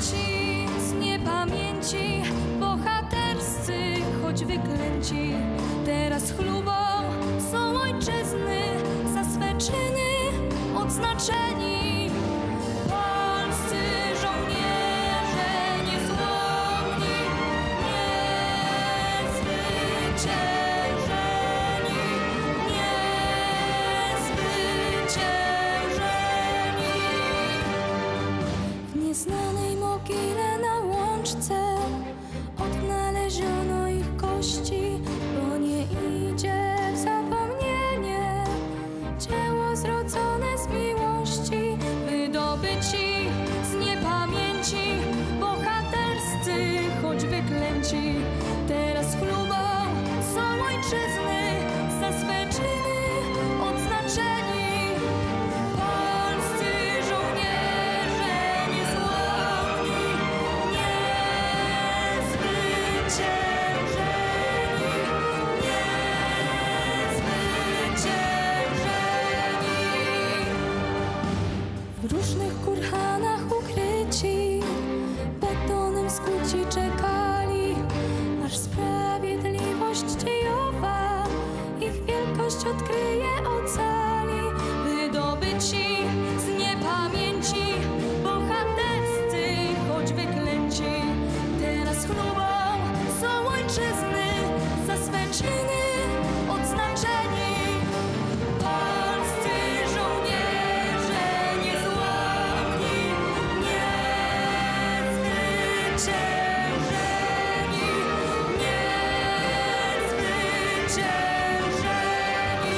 ci z niepamięci, bohaterscy, choć wyklęci, teraz chlubą są ojczyzny, za swe czyny odznaczeni. Polscy żołnierze niezłomni, niezwyciężeni, niezwyciężeni. W nieznanej mogile na Łączce odnaleziono ich kości, bo nie idzie w zapomnienie dzieło zrodzone z miłości, wydobyci z niepamięci, bohaterscy, choć wyklęci, teraz chlubą są ojczyzny, za swe czyny odznaczeni. Polscy żołnierze niezłomni, niezwyciężeni, niezwyciężeni. W różnych kurhanach ukryci, betonem skuci czekali, aż sprawiedliwość dziejowa ich wielkość odkryje, ocali. Wydobyci z niepamięci, bohaterscy, choć wyklęci, teraz chlubą są ojczyzny, za swe czyny odznaczeni. Polscy żołnierze niezłomni, niezwyciężeni, niezwyciężeni.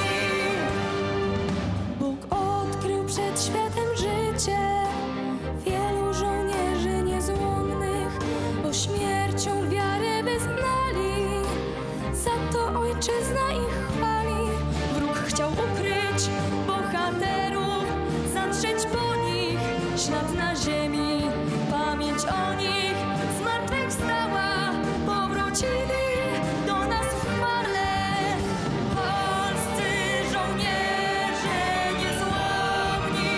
Bóg odkrył przed światem życie wielu żołnierzy niezłomnych, bo śmiercią wiarę wyznali, za to ojczyzna ich chwali. Wróg chciał ukryć bohaterów, zatrzeć po nich ślad na ziemi. Pamięć o nich zmartwychwstała, powrócili do nas w chwale. Polscy żołnierze niezłomni,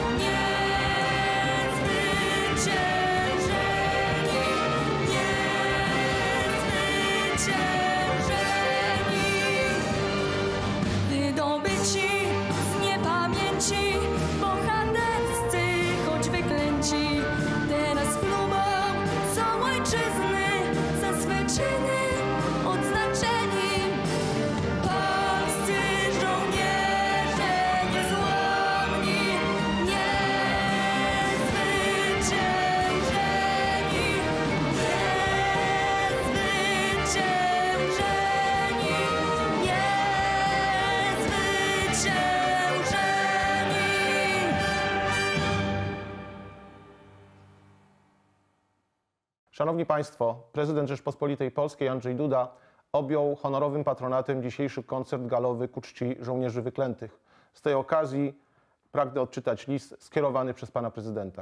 niezwyciężeni, niezwyciężeni. Wydobyci z niepamięci, bohaterscy, choć wyklęci, teraz chlubą są ojczyzny, za swe czyny odznaczeni. Polscy żołnierze niezłomni, niezwyciężeni, niezwyciężeni, Szanowni Państwo, prezydent Rzeczpospolitej Polskiej Andrzej Duda objął honorowym patronatem dzisiejszy koncert galowy ku czci żołnierzy wyklętych. Z tej okazji pragnę odczytać list skierowany przez pana prezydenta.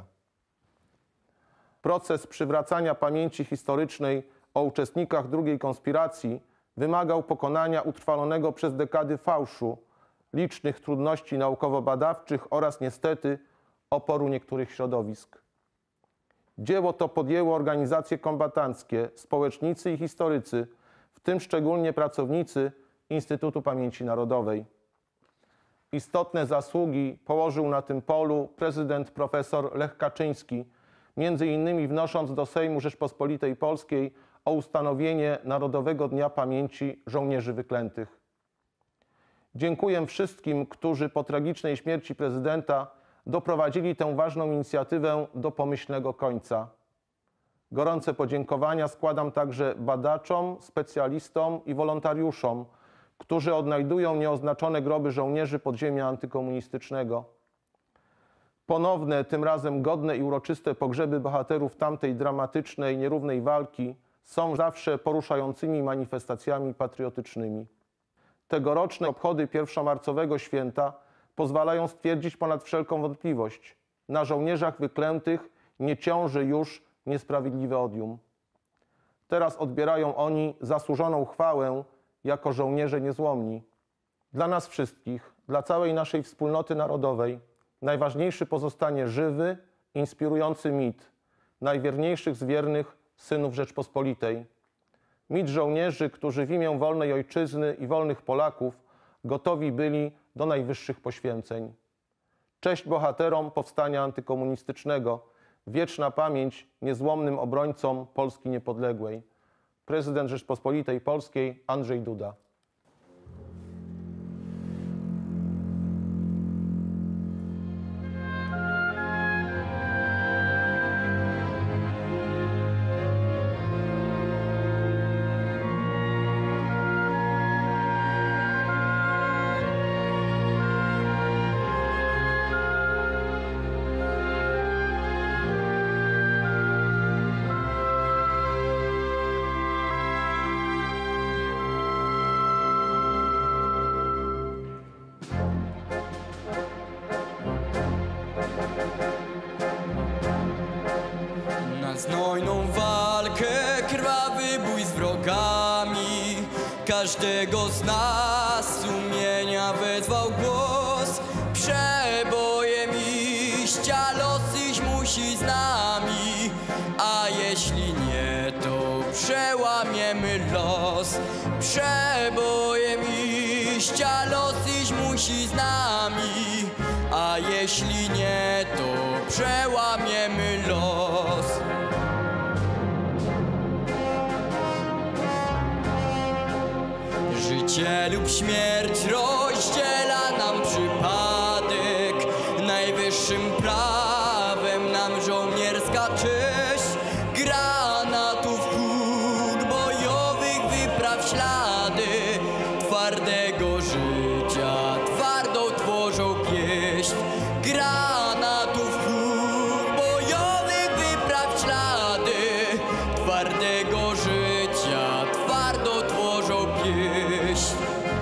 Proces przywracania pamięci historycznej o uczestnikach II konspiracji wymagał pokonania utrwalonego przez dekady fałszu, licznych trudności naukowo-badawczych oraz niestety oporu niektórych środowisk. Dzieło to podjęło organizacje kombatanckie, społecznicy i historycy, w tym szczególnie pracownicy Instytutu Pamięci Narodowej. Istotne zasługi położył na tym polu prezydent profesor Lech Kaczyński, między innymi wnosząc do Sejmu Rzeczpospolitej Polskiej o ustanowienie Narodowego Dnia Pamięci Żołnierzy Wyklętych. Dziękuję wszystkim, którzy po tragicznej śmierci prezydenta doprowadzili tę ważną inicjatywę do pomyślnego końca. Gorące podziękowania składam także badaczom, specjalistom i wolontariuszom, którzy odnajdują nieoznaczone groby żołnierzy podziemia antykomunistycznego. Ponowne, tym razem godne i uroczyste pogrzeby bohaterów tamtej dramatycznej, nierównej walki są zawsze poruszającymi manifestacjami patriotycznymi. Tegoroczne obchody pierwszomarcowego święta pozwalają stwierdzić ponad wszelką wątpliwość: na żołnierzach wyklętych nie ciąży już niesprawiedliwe odium. Teraz odbierają oni zasłużoną chwałę jako żołnierze niezłomni. Dla nas wszystkich, dla całej naszej wspólnoty narodowej najważniejszy pozostanie żywy, inspirujący mit, najwierniejszych z wiernych synów Rzeczpospolitej. Mit żołnierzy, którzy w imię wolnej ojczyzny i wolnych Polaków gotowi byli do najwyższych poświęceń. Cześć bohaterom powstania antykomunistycznego, wieczna pamięć niezłomnym obrońcom Polski niepodległej. Prezydent Rzeczpospolitej Polskiej Andrzej Duda. Na znojną walkę, krwawy bój z wrogami, każdego z nas sumienia wezwał głos. Przebojem iść, a los iść musi z nami, a jeśli nie, to przełamiemy los. Przebojem iść, a los iść musi z nami, a jeśli nie, to przełamiemy los. Życie lub śmierć rozdziela nam przypadek, najwyższym prawem nam żołnierska cześć. Granatów, kul bojowych wypraw ślady, twardego życia twardą tworzą pieśń. Granatów, kul bojowych wypraw ślady, twardego życia twardą tworzą pieśń.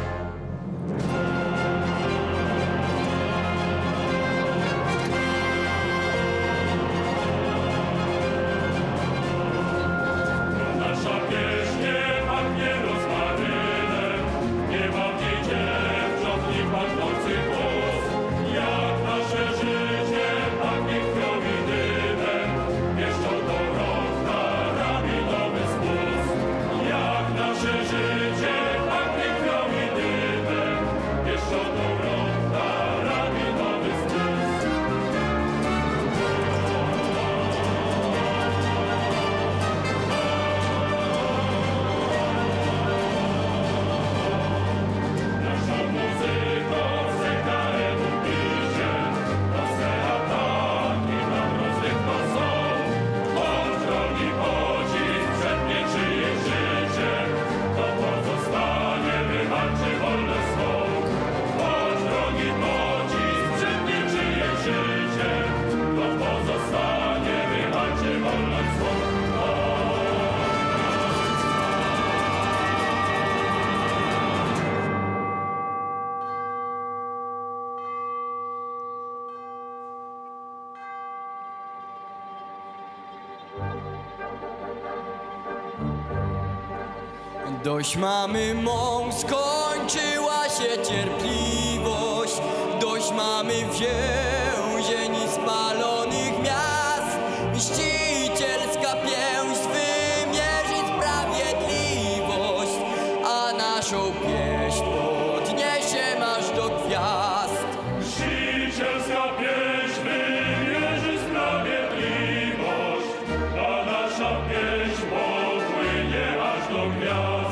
Nasza pieśń nie pachnie rozmarynem, nie ma w niej dziewcząt i pachnących włos. Jak nasze życie pachnie krwią i dymem, pieszczą do rąk karabinowy spust. Jak nasze życie pachnie krwią i dymem, pieszczą do rąk karabinowy spust. Naszą muzyką CKM-u pisze, proste ataki na rozrywką są. On chroni pocisk przed niczyim życiem, to pozostanie wywalczy wolność swą. On chroni pocisk przed niczyim życiem, to pozostanie wywalczy wolność swą. Dość mamy mą, skończyła się cierpliwość. Dość mamy więzień i spalonych miast. Mścicielska pięść wymierzy sprawiedliwość, a naszą pieśń podniesie aż do gwiazd. Mścicielska pieśń wymierzy sprawiedliwość, a nasza pieśń popłynie aż do gwiazd.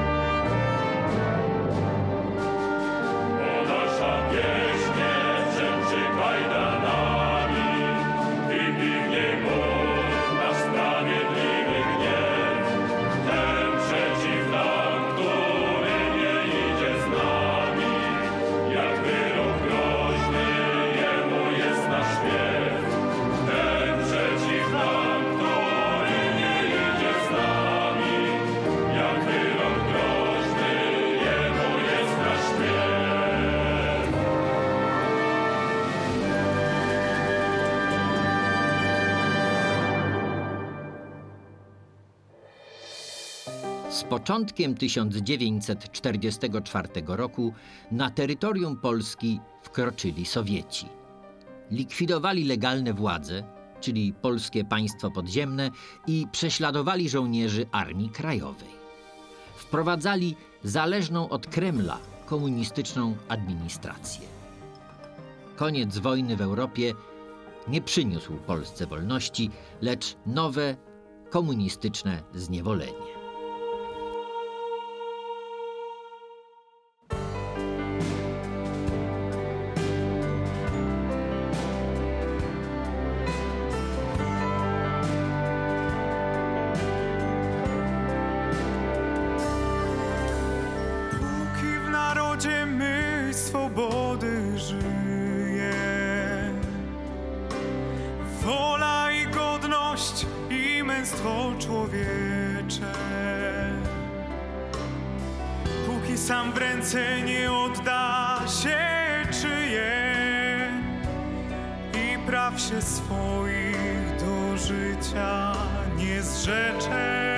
Bo nasza pieśń nie brzęczy kajdanami i biegnie Bóg nasz sprawiedliwy gniew. Ten przeciw nam, który nie idzie z nami, jak wyrok groźny jemu jest nasz śpiew. Ten przeciw nam, który nie idzie z nami, jak wyrok groźny jemu jest nasz śpiew. Z początkiem 1944 roku na terytorium Polski wkroczyli Sowieci. Likwidowali legalne władze, czyli Polskie Państwo Podziemne, i prześladowali żołnierzy Armii Krajowej. Wprowadzali zależną od Kremla komunistyczną administrację. Koniec wojny w Europie nie przyniósł Polsce wolności, lecz nowe komunistyczne zniewolenie. Póki w narodzie myśl swobody żyje, wola i godność i męstwo człowiecze, póki sam w ręce nie odda się czyje i praw się swoich do życia nie zrzecze.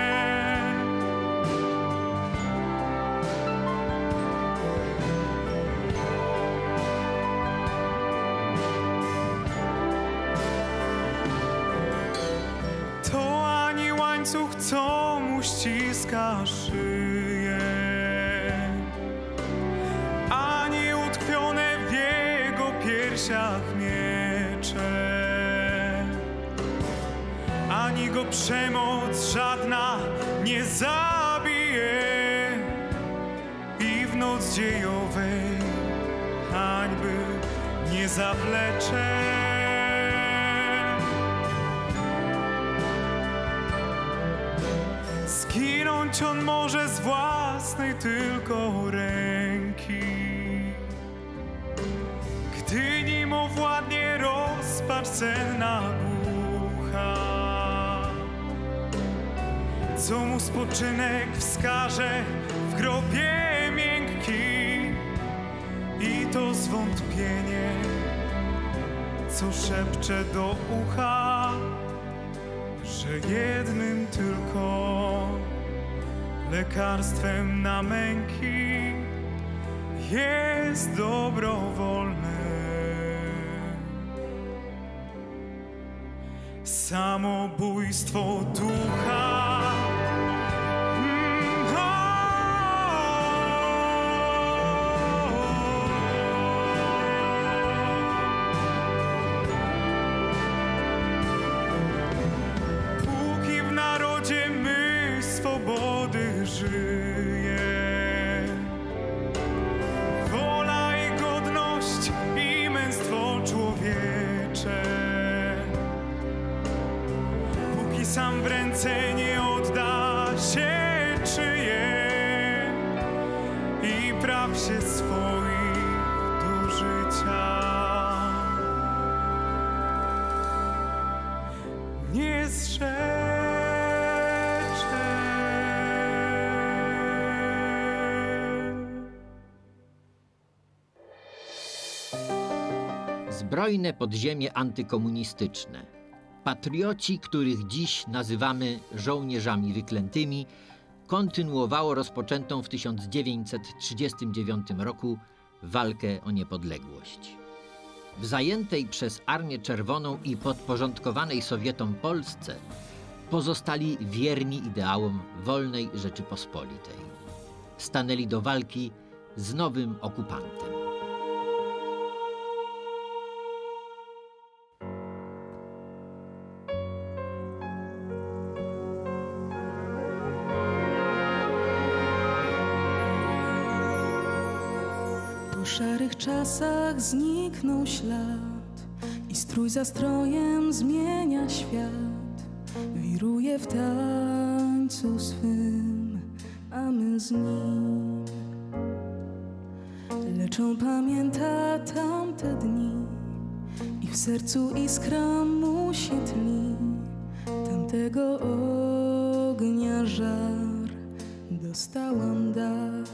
To ani łańcuch, co mu ściska szyję, ani utkwione w jego piersiach miecze, ani go przemoc żadna nie zabije i w noc dziejowej hańby nie zawlecze. Zginąć on może z własnej tylko ręki, gdy nim owładnie rozpacz senna głucha, co mu spoczynek wskaże w grobie miękki, i to zwątpienie, co szepcze do ucha, że jednym tylko lekarstwem na męki jest dobrowolne samobójstwo ducha. Swobody żyje, wola i godność i męstwo człowiecze, póki sam w ręce nie odda się czyje i praw się swoich do życia nie zrzecze. Zbrojne podziemie antykomunistyczne. Patrioci, których dziś nazywamy żołnierzami wyklętymi, kontynuowało rozpoczętą w 1939 roku walkę o niepodległość. W zajętej przez Armię Czerwoną i podporządkowanej Sowietom Polsce pozostali wierni ideałom wolnej Rzeczypospolitej. Stanęli do walki z nowym okupantem. Po szarych czasach zniknął ślad i strój za strojem zmienia świat. Wiruje w tańcu swym, a my z nim. Lecz on pamięta tamte dni i w sercu iskra mu się tli. Tamtego ognia żar, dostałam dar.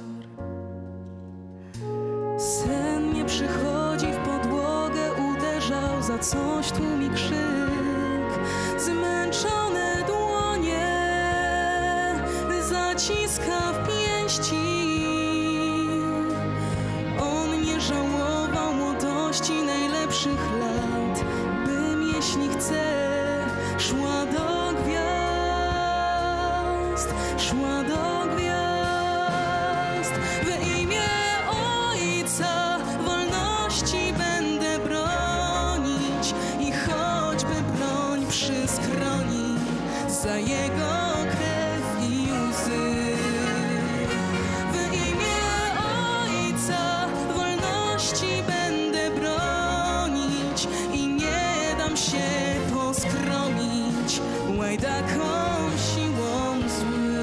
Sen nie przychodzi, w podłogę uderzał, za coś tłumi krzyk. Zmęczone dłonie zaciska w pięści. On nie żałował młodości, najlepszych lat, by mnie jeśli chce, szła do gwiazd, szła do gwiazd. W imię Ojca wolności będę bronić i choćby broń przyskroni za Jego krew i łzy. W imię Ojca wolności będę bronić i nie dam się poskromić łajdakom siłą złym.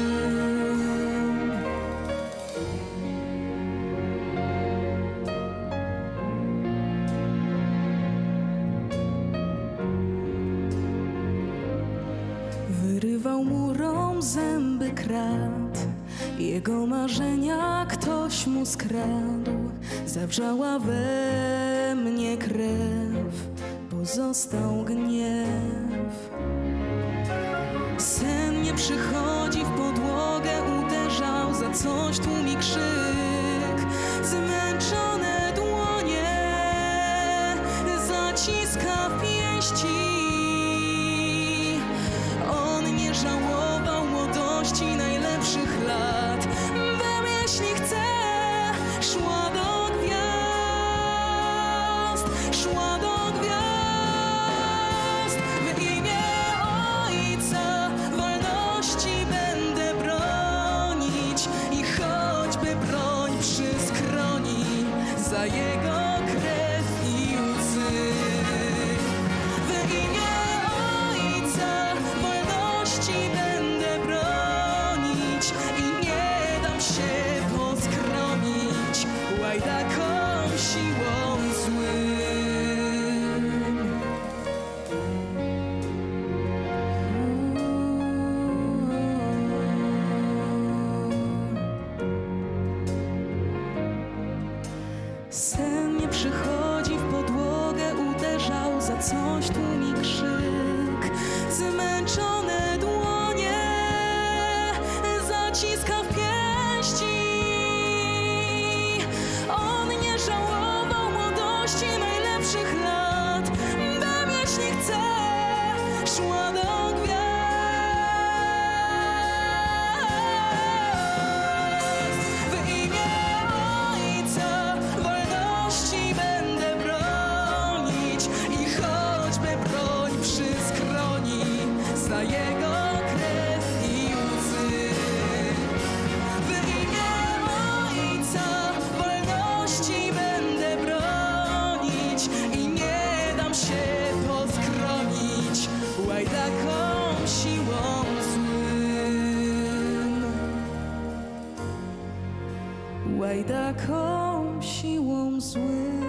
Wyrywał murom zęby krat, jego marzenia ktoś mu skradł. Zawrzała we mnie krew, pozostał gniew. Sen nie przychodzi, w podłogę uderzał, za coś tłumi krzyk. Zmęczone dłonie zaciska w pięści. On nie żałował młodości, najlepszych lat. Bym, jeśli chce, szła do gwiazd, szła do gwiazd. W imię Ojca wolności będę bronić i choćby broń przyskroni za Jego krew i łzy. W imię Ojca wolności będę bronić i nie dam się poskromić łajdakom siłą złym. Sen nie przychodzi, w podłogę uderzał, za coś tłumi krzyk. Zmęczone dłonie zaciska w pięści. On nie żałował młodości, najlepszych lat. Bym, jeśli chce, szła do gwiazd. W imię Ojca wolności będę bronić i choćby broń przyskroni za Jego krew i łzy. W imię Ojca wolności będę bronić i nie dam się poskromić łajdakom siłą złym. Łajdakom siłą złym.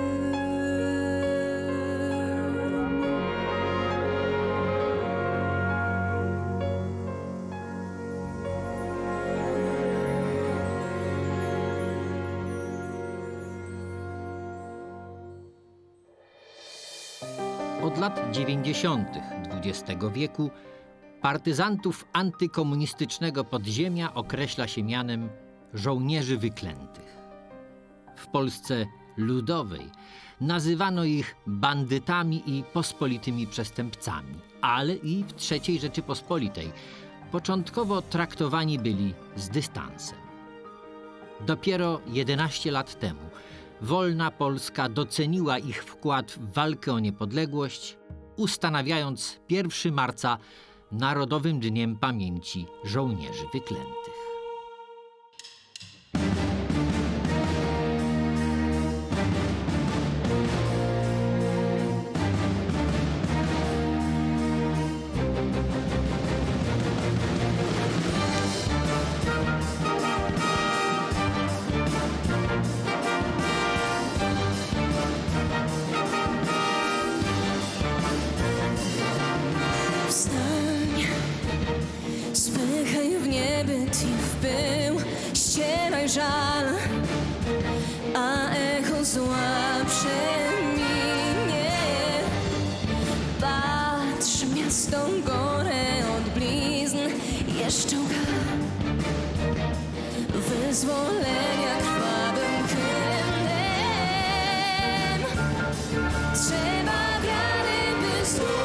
Od lat 90. XX wieku partyzantów antykomunistycznego podziemia określa się mianem żołnierzy wyklętych. W Polsce Ludowej nazywano ich bandytami i pospolitymi przestępcami, ale i w III Rzeczypospolitej początkowo traktowani byli z dystansem. Dopiero 11 lat temu wolna Polska doceniła ich wkład w walkę o niepodległość, ustanawiając 1 marca Narodowym Dniem Pamięci Żołnierzy Wyklętych. Wstań, spychaj w niebyt i w pył, ścieraj żal, a echo zła przeminie. Patrz, miasto gore od blizn jeszcze łka wyzwolenia krwawym kremem. Trzeba wiary, by znów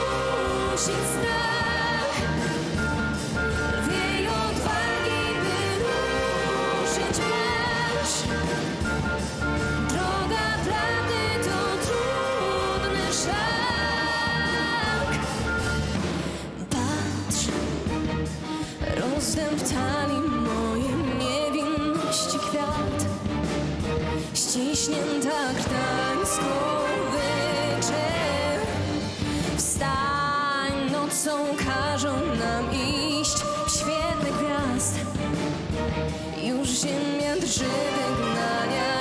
wygnania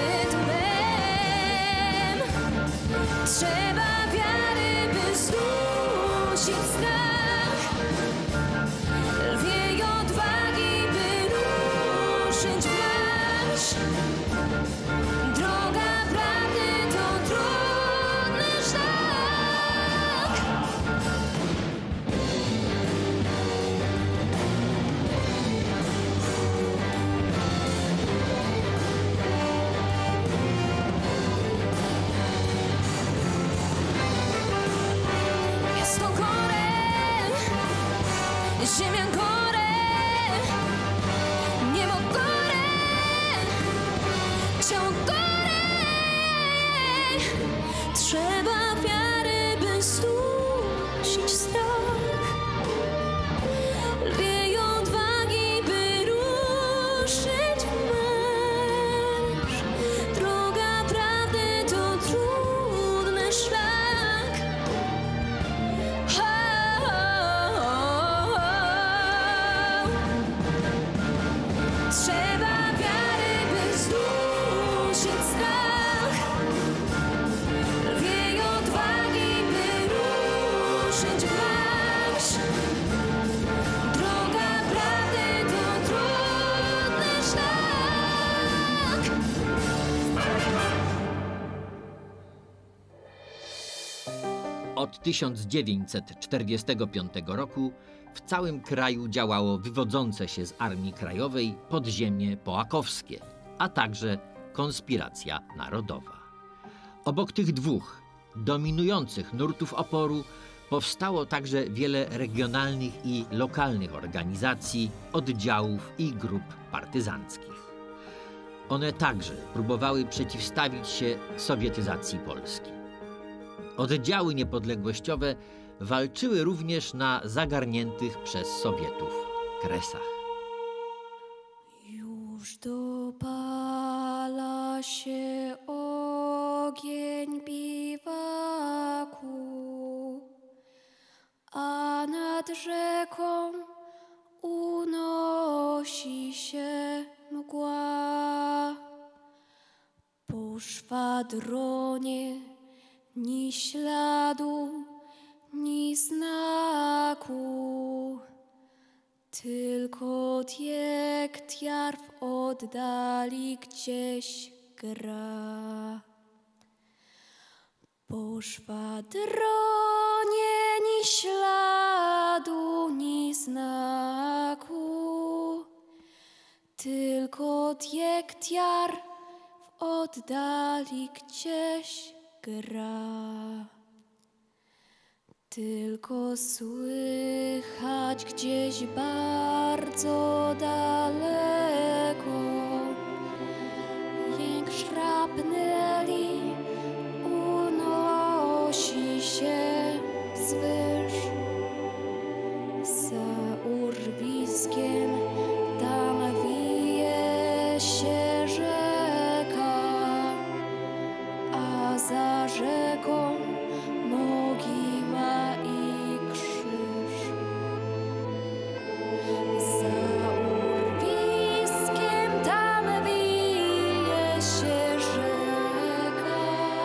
rytmem. Trzeba wiary, by zdusić strach, lwiej odwagi, by ruszyć w marsz. Droga prawdy to trudny szlak. Miasto górę, ziemia górę, niebo górę, ciało górę. Trzeba wiary, by zdusić strach, lwiej odwagi, by ruszyć w marsz. Droga prawdy to trudny szlak. Trzeba wiary, by zdusić strach, lwiej odwagi, by ruszyć w marsz. Droga prawdy to trudny szlak. Od 1945 roku w całym kraju działało wywodzące się z Armii Krajowej podziemie połakowskie, a także konspiracja narodowa. Obok tych dwóch dominujących nurtów oporu powstało także wiele regionalnych i lokalnych organizacji, oddziałów i grup partyzanckich. One także próbowały przeciwstawić się sowietyzacji Polski. Oddziały niepodległościowe walczyły również na zagarniętych przez Sowietów Kresach. Już dopala się ogień biwaku, a nad rzeką unosi się mgła. Po szwadronie ni śladu, ni znaku, tylko diektiar w oddali gdzieś gra. Po szwadronie ni śladu, ni znaku, tylko diektiar w oddali gdzieś gra. Tylko słychać gdzieś bardzo daleko jęk szrapneli unosi się zwyż. Za urwiskiem tam wije się rzeka, a za rzeką mogiła i krzyż. Za urwiskiem tam wije się rzeka,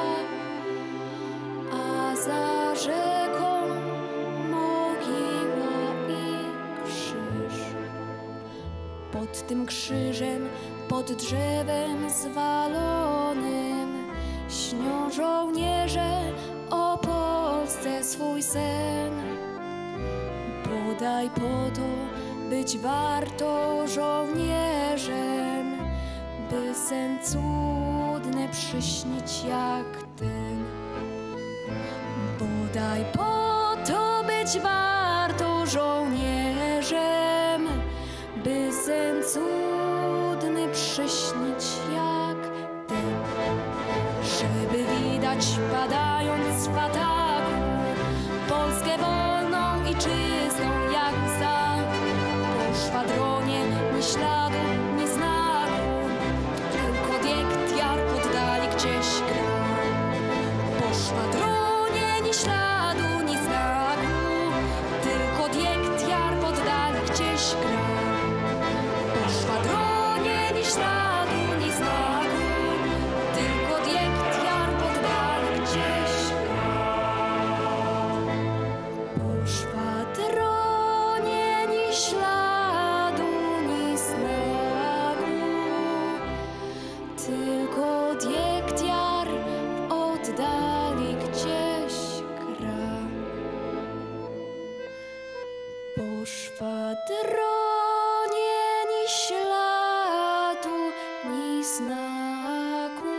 a za rzeką mogiła i krzyż. Pod tym krzyżem, pod drzewem zwalonym śnią żołnierze o Polsce swój sen. Bodaj po to być warto żołnierzem, by sen cudny przyśnić jak ten. Bodaj po to być warto żołnierzem, by sen cudny przyśnić jak ten. Żeby widać padając w ataku Polskę wolną i czystą jak łza. Po szwadronie ni śladu, ni znaku, tylko diektiar w oddali gdzieś gra. Po szwadronie ni śladu, ni znaku, tylko diektiar w oddali gdzieś gra. Po szwadronie ni śladu, tronie ni śladu, ni znaku.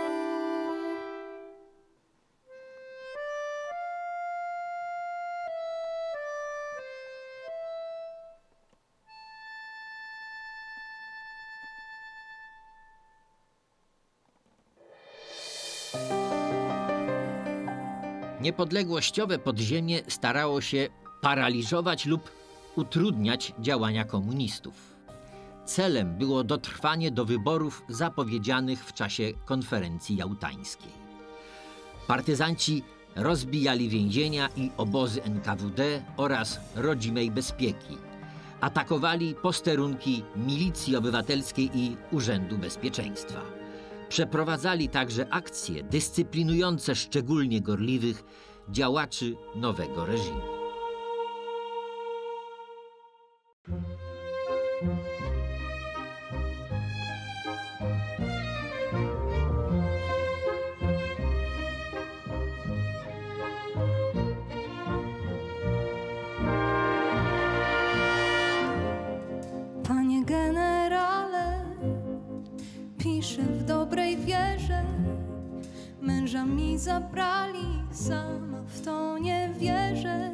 Niepodległościowe podziemie starało się paraliżować lub utrudniać działania komunistów. Celem było dotrwanie do wyborów zapowiedzianych w czasie konferencji jałtańskiej. Partyzanci rozbijali więzienia i obozy NKWD oraz rodzimej bezpieki. Atakowali posterunki Milicji Obywatelskiej i Urzędu Bezpieczeństwa. Przeprowadzali także akcje dyscyplinujące szczególnie gorliwych działaczy nowego reżimu. Panie generale, piszę w dobrej wierze. Męża mi zabrali, sama w to nie wierzę.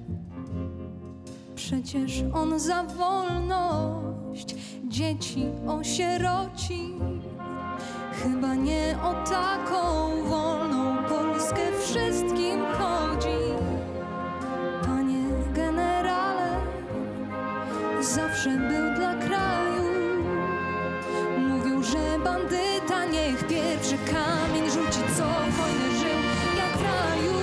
Przecież on za wolność dzieci osieroci. Chyba nie o taką wolną Polskę wszystkim chodzi. Panie generale, zawsze był dla kraju. Mówił, że bandyta niech pierwszy kamień rzuci, co wojnę żył jak w raju.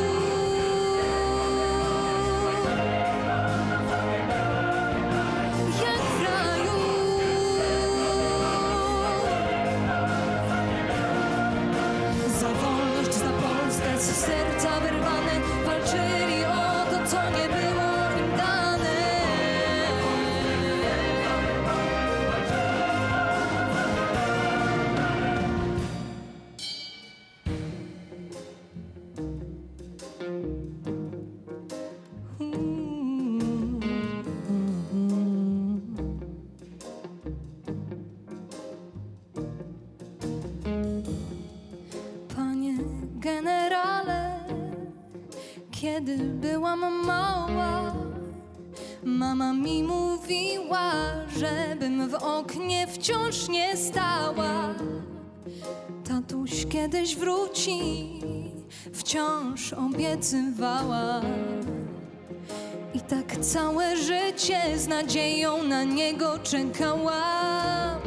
Jak w raju. Za wolność, za Polskę, z serca wyrwane, walczyli o to, co nie było im dane. Panie generale, kiedy byłam mała, mama mi mówiła, żebym w oknie wciąż nie stała. Tatuś kiedyś wróci, wciąż obiecywała. I tak całe życie z nadzieją na niego czekałam.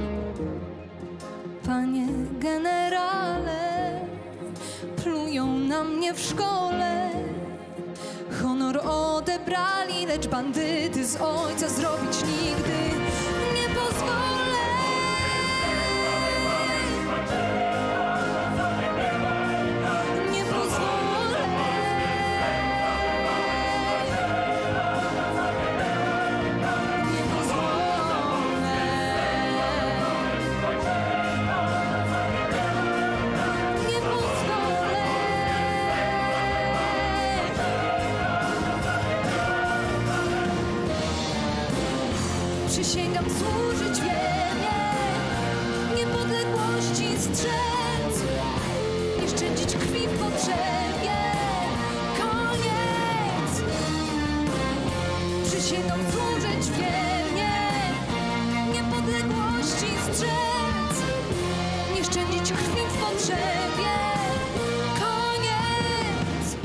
Panie generale, plują na mnie w szkole. Honor odebrali, lecz bandyty z ojca zrobić nigdy nie pozwolę. Nie pozwolę. Nie pozwolę. Nie pozwolę. Przysięgam służyć wiernie, niepodległości strzec, nie szczędzić krwi w potrzebie. Koniec. Przysięgam służyć wiernie, niepodległości strzec, nie szczędzić krwi w potrzebie. Koniec.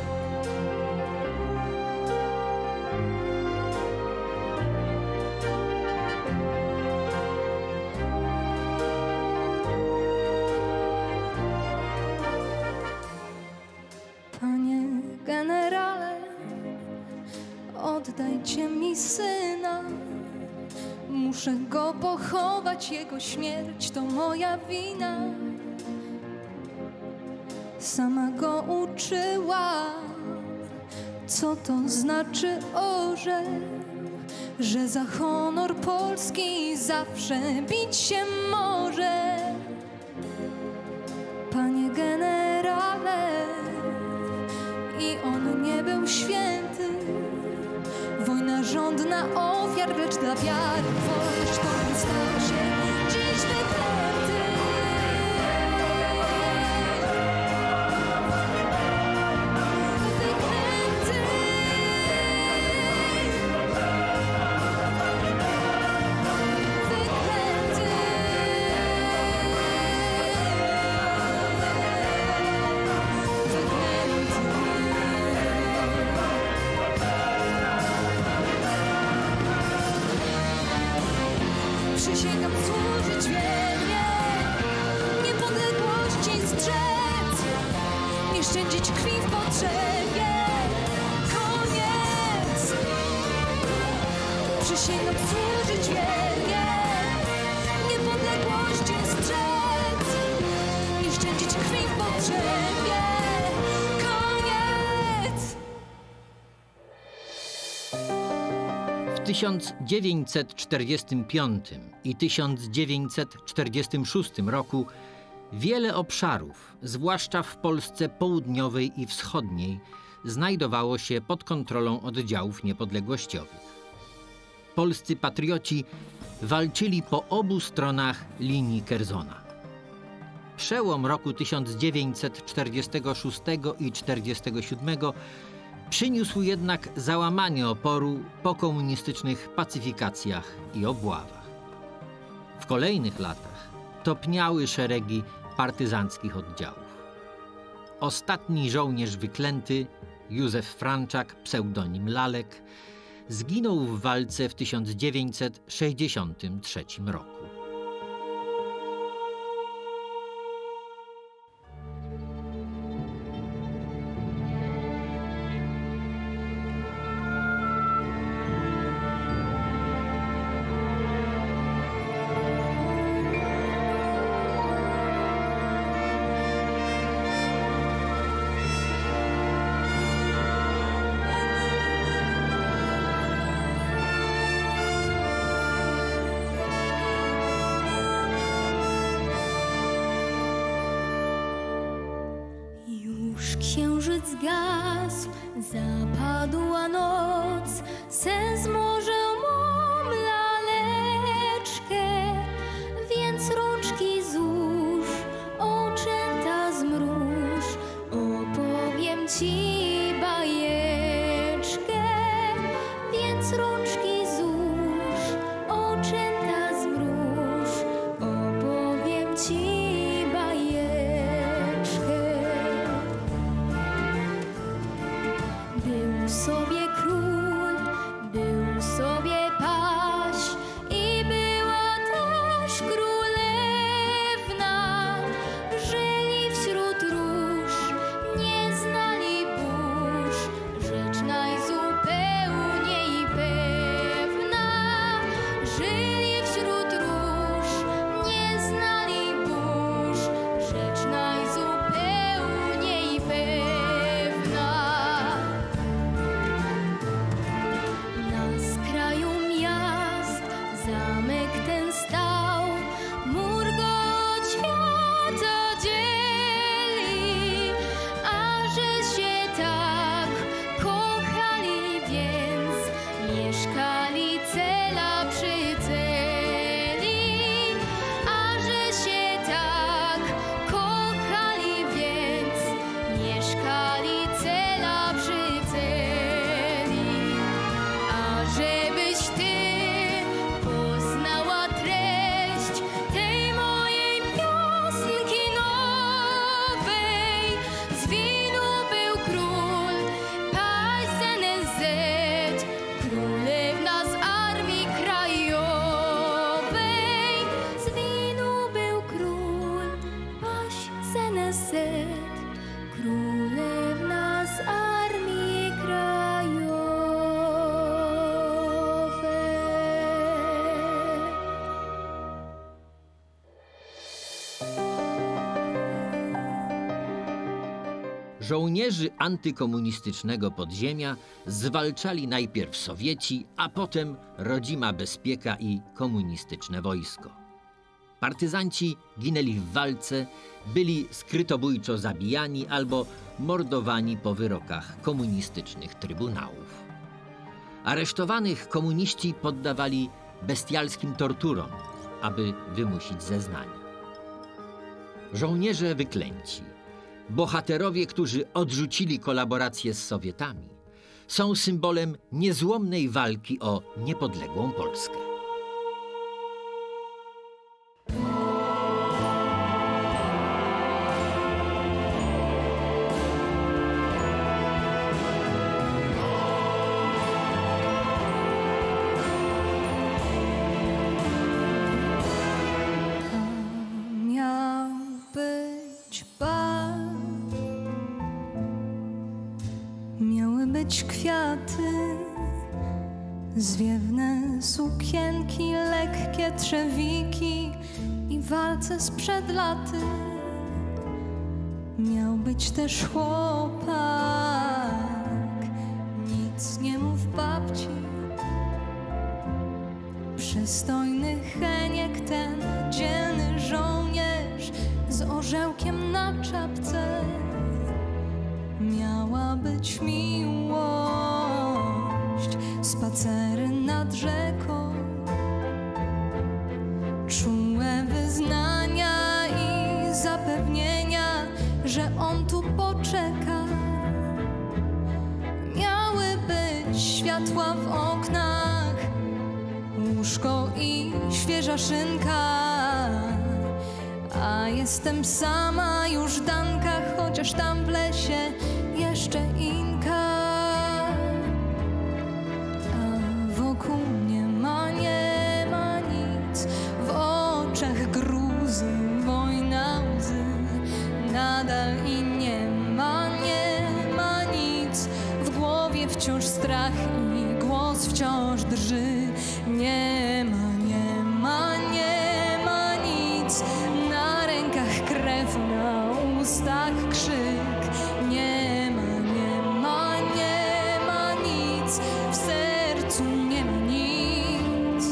Panie generale, oddajcie mi syna. Muszę go pochować, jego śmierć to moja wina. Sama go uczyła, co to znaczy orzeł, że za honor Polski zawsze bić się może. Panie generale, i on nie był święty. Wojna żądna ofiar, lecz dla wiary wolność Tobą stał się dziś wyklęty. Wyklęty. Wyklęty. Przysięgam służyć wiernie, niepodległości strzec, nie szczędzić krwi w potrzebie. Koniec. Przysięgam służyć wiernie, niepodległości strzec, nie szczędzić krwi w potrzebie. Koniec. W 1945 i 1946 roku wiele obszarów, zwłaszcza w Polsce południowej i wschodniej, znajdowało się pod kontrolą oddziałów niepodległościowych. Polscy patrioci walczyli po obu stronach linii Kerzona. Przełom roku 1946 i 1947 przyniósł jednak załamanie oporu po komunistycznych pacyfikacjach i obławach. W kolejnych latach topniały szeregi partyzanckich oddziałów. Ostatni żołnierz wyklęty, Józef Franczak, pseudonim Lalek, zginął w walce w 1963 roku. Księżyc zgasł, zapadła noc, sen zmorzył mą laleczkę, więc rączki złóż, oczęta zmruż, opowiem ci bajeczkę, więc rączki złóż, oczęta zmruż, opowiem ci. Był sobie król, był sobie paź i była też królewna. Żyli wśród róż, nie znali burz, rzecz najzupełniej pewna. Żyli wśród róż, nie znali burz, rzecz najzupełniej pewna. Na skraju miast zamek ten stał, mur go od świata dzieli, a że się tak kochali, więc mieszkali cela przy celi. A że się tak kochali, więc mieszkali cela przy celi. A żebyś ty poznała treść tej mojej piosenki nowej, z winu był król, paź z NSZ, królewna z Armii Krajowej. Z winu był król, paź z NSZ, królewna z Armii Krajowej. Żołnierzy antykomunistycznego podziemia zwalczali najpierw Sowieci, a potem rodzima bezpieka i komunistyczne wojsko. Partyzanci ginęli w walce, byli skrytobójczo zabijani albo mordowani po wyrokach komunistycznych trybunałów. Aresztowanych komuniści poddawali bestialskim torturom, aby wymusić zeznania. Żołnierze wyklęci, bohaterowie, którzy odrzucili kolaborację z Sowietami, są symbolem niezłomnej walki o niepodległą Polskę. Miały być kwiaty, zwiewne sukienki, lekkie trzewiki i walce sprzed laty. Miał być też chłopak, nic nie mów babci. Przystojny Heniek, ten dzielny żołnierz z orzełkiem na czapce. Miała być miłość, spacery nad rzeką, czułe wyznania i zapewnienia, że on tu poczeka. Miały być światła w oknach, łóżko i świeża szynka. A jestem sama już Danka, chociaż tam w lesie jeszcze Inka. A wokół nie ma nic, w oczach gruzy, wojna, łzy. Nadal i nie ma nic, w głowie wciąż strach i głos wciąż drży. Nie ma nic, na rękach krew, na ustach krzyk. Nie ma nic, w sercu nie ma nic.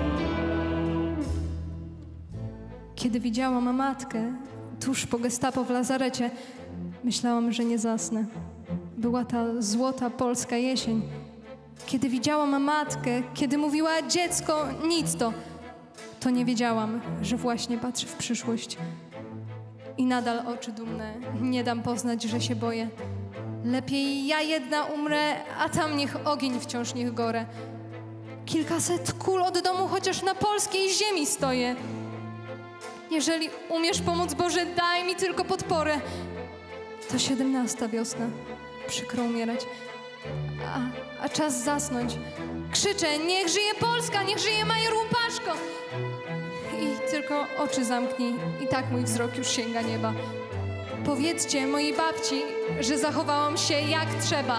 Kiedy widziałam matkę tuż po gestapo w lazarecie, myślałam, że nie zasnę. Była ta złota polska jesień. Kiedy widziałam matkę, kiedy mówiła dziecko, nic to nie wiedziałam, że właśnie patrzę w przyszłość. I nadal oczy dumne, nie dam poznać, że się boję. Lepiej ja jedna umrę, a tam niech ogień wciąż niech gorę. Kilkaset kul od domu, chociaż na polskiej ziemi stoję. Jeżeli umiesz pomóc, Boże, daj mi tylko podporę. To 17 wiosna, przykro umierać, a czas zasnąć. Krzyczę, niech żyje Polska, niech żyje major Łupaszko. I tylko oczy zamknij, i tak mój wzrok już sięga nieba. Powiedzcie mojej babci, że zachowałam się jak trzeba.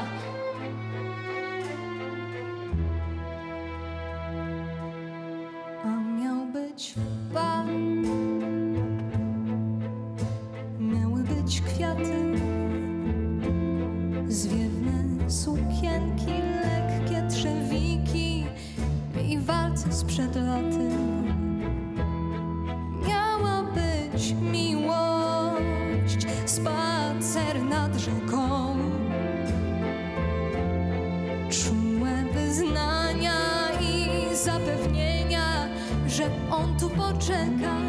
A miał być bal, miały być kwiaty, zwiewne sukienki, lekkie trzewiki i walce sprzed laty. Miała być miłość, spacer nad rzeką, czułe wyznania i zapewnienia, że on tu poczeka.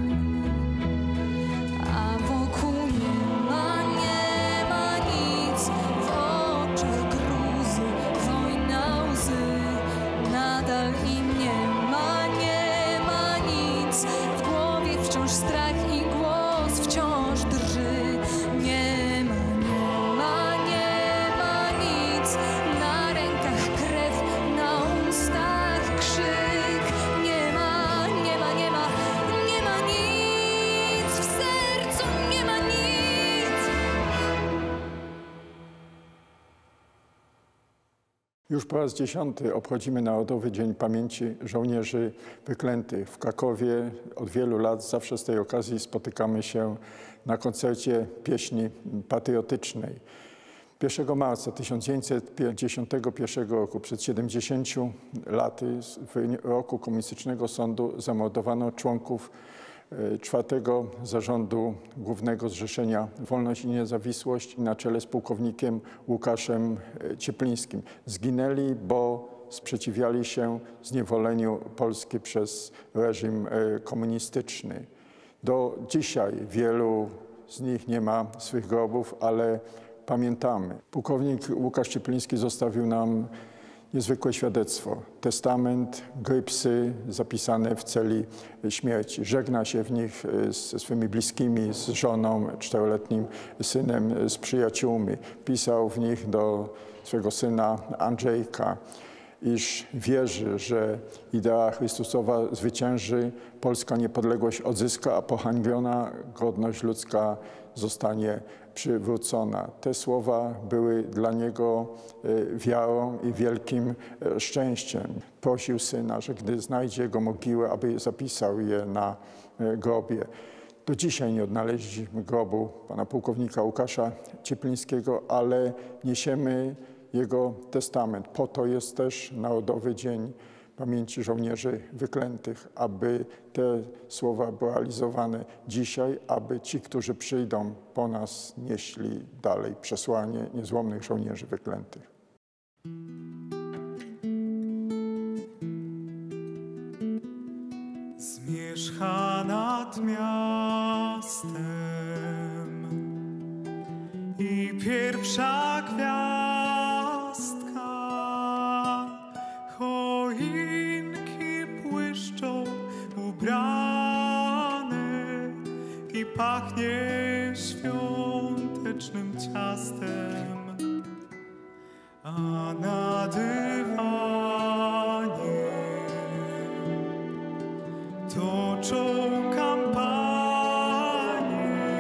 A wokół nie ma nic, w oczach gruzy, wojna, łzy. Nadal im nie ma nic, w głowie wciąż strach i głos wciąż drży. Nie ma nic, na rękach krew, na ustach krzyk. Nie ma nic, w sercu nie ma nic. Już po raz 10. obchodzimy Narodowy Dzień Pamięci Żołnierzy Wyklętych w Krakowie. Od wielu lat zawsze z tej okazji spotykamy się na koncercie pieśni patriotycznej. 1 marca 1951 roku, przed 70 laty, w roku komunistycznego sądu zamordowano członków 4. Zarządu Głównego Zrzeszenia Wolność i Niezawisłość na czele z pułkownikiem Łukaszem Cieplińskim. Zginęli, bo sprzeciwiali się zniewoleniu Polski przez reżim komunistyczny. Do dzisiaj wielu z nich nie ma swych grobów, ale pamiętamy. Pułkownik Łukasz Ciepliński zostawił nam niezwykłe świadectwo. Testament, grypsy zapisane w celi śmierci. Żegna się w nich ze swymi bliskimi, z żoną, 4-letnim synem, z przyjaciółmi. Pisał w nich do swego syna Andrzejka, iż wierzy, że idea Chrystusowa zwycięży, polska niepodległość odzyska, a pohańbiona godność ludzka zostanie przywrócona. Te słowa były dla niego wiarą i wielkim szczęściem. Prosił syna, że gdy znajdzie jego mogiłę, aby zapisał je na grobie. Do dzisiaj nie odnaleźliśmy grobu pana pułkownika Łukasza Cieplińskiego, ale niesiemy jego testament. Po to jest też Narodowy Dzień Pamięci Żołnierzy Wyklętych, aby te słowa były realizowane dzisiaj, aby ci, którzy przyjdą po nas, nieśli dalej przesłanie niezłomnych żołnierzy wyklętych. Zmierzcha nad miastem i pierwsza gwiazdka, choinki błyszczą ubrane i pachnie świątecznym ciastem, a na dywanie toczą kampanie,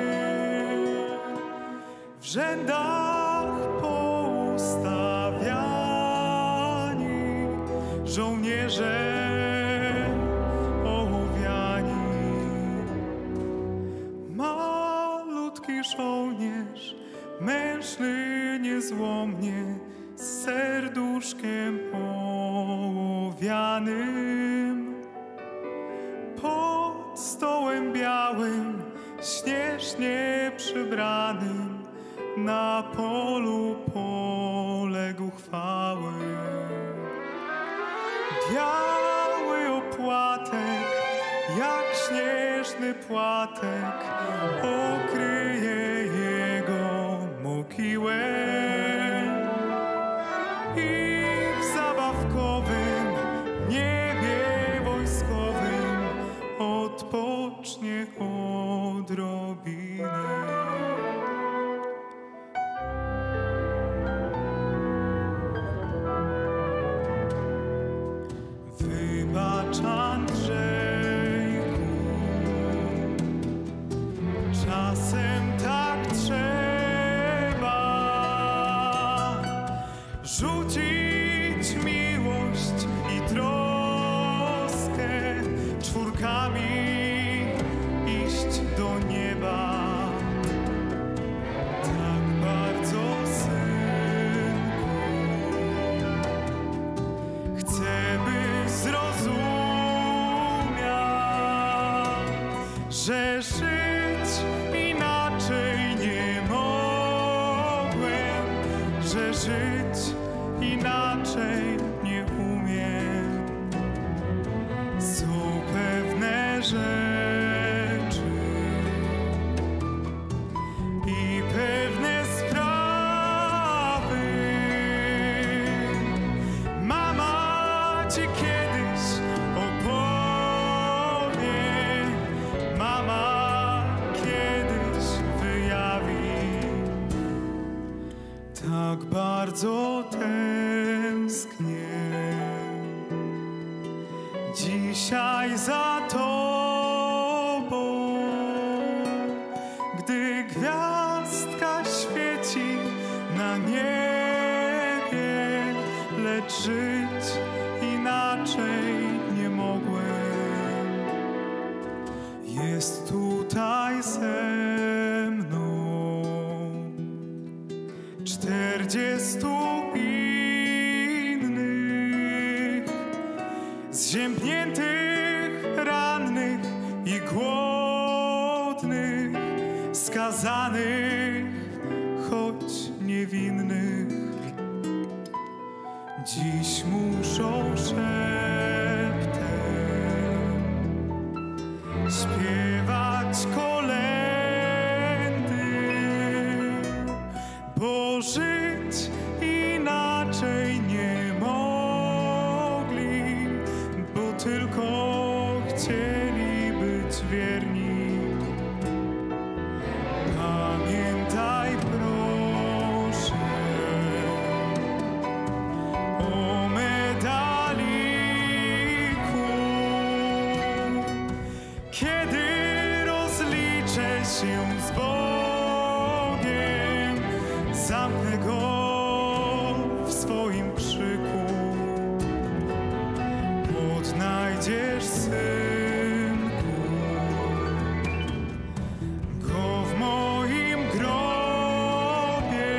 w rzędach poustawiani żołnierze ołowiani. Malutki żołnierz, mężny niezłomnie, z serduszkiem ołowianym. Pod stołem białym, śnieżnie przybranym, na polu poległ chwały. Biały opłatek, jak śnieżny płatek, okryje jego mogiłę. I w zabawkowym niebie wojskowym odpocznie odrobinę. Wybacz, Andrzejku, czasem tak trzeba rzucić miłość i troskę, czwórkami iść do nieba. Tak bardzo, synku, chcę, by zrozumiał, że żyć inaczej nie mogłem, że żyć inaczej nie umiem. Są pewne rzeczy i pewne sprawy. Mama ci kiedyś opowie, mama kiedyś wyjawi. Tak bardzo tęsknię dzisiaj za tobą, gdy gwiazdka świeci na niebie, lecz żyć inaczej nie mogłem. Jest tutaj ze mną 40 innych, zziębniętych, rannych i głodnych, skazanych, choć niewinnych. dziś muszą szeptem śpiewać kolendy, bo żyć inaczej nie mogli, bo tylko chcieli być wierni. Pamiętaj proszę o medaliku, kiedy rozliczę się z Bogiem, zamknę go w swoim krzyku. Odnajdziesz, synku, go w moim grobie,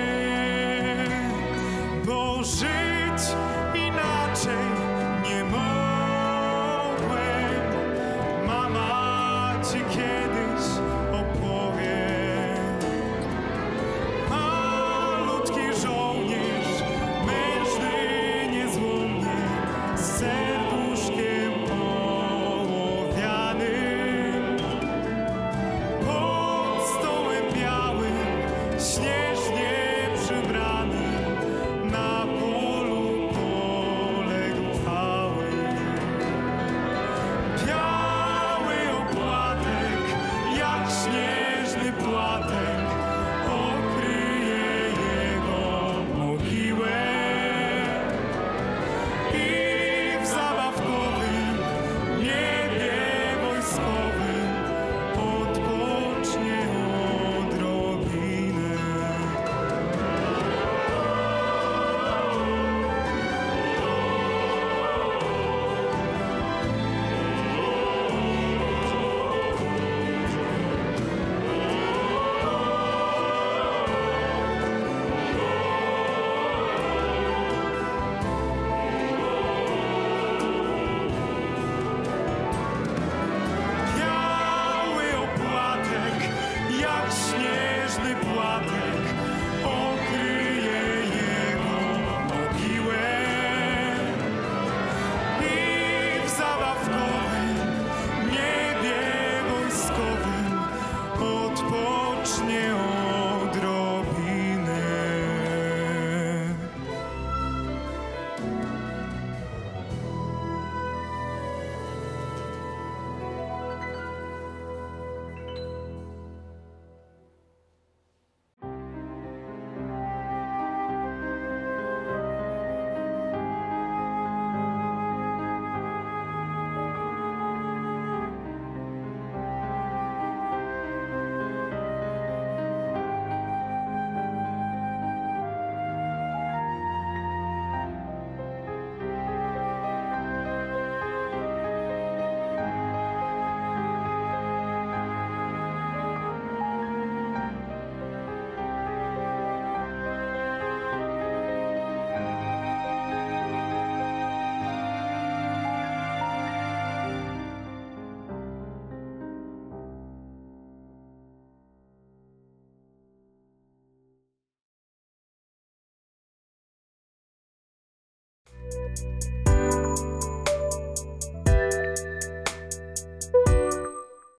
bo żyć inaczej nie mogłem. Mama ci kiedyś opowie. Malutki żołnierz, mężny niezłomnie, z serduszkiem ołowianym, pod stołem białym, śnieżnie przybrany, na polu poległ chwały. Biały opłatek, jak śnieżny płatek, okryje jego mogiłę. I w zabawkowym niebie wojskowym odpocznie odrobinę. Biały opłatek, jak śnieżny płatek, okryje jego mogiłę. I w zabawkowym niebie wojskowym odpocznie odrobinę.